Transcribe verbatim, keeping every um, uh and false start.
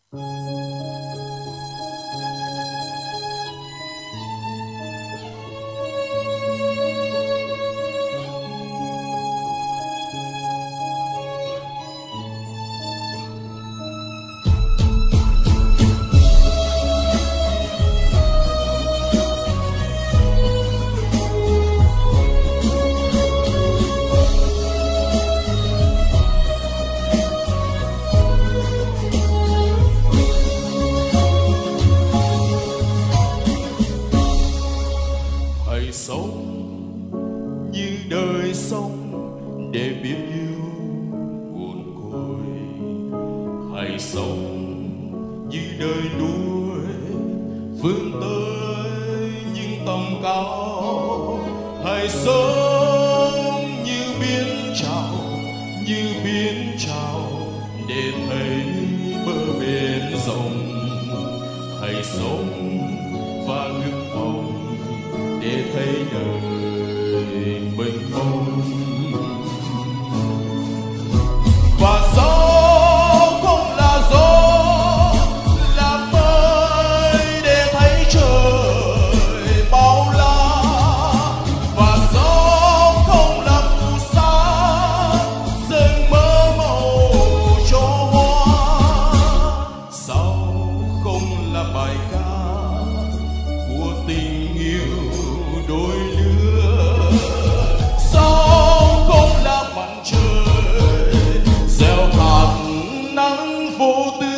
Hãy sống như đời sống để biết yêu buồn côi. Hãy sống như đời đuổi vươn tới những tầm cao. Hãy sống như biển trào, như biển trào để thấy bờ bên rộng. Hãy sống và ngước vòng để thấy đời mênh mông. Và gió không là gió, là mây để thấy trời bao la. Và gió không là phù sa, rơi mơ màu cho hoa. Sao không là bài ca của tình yêu đôi lứa? Sao không là mặt trời gieo hạt nắng vô tư?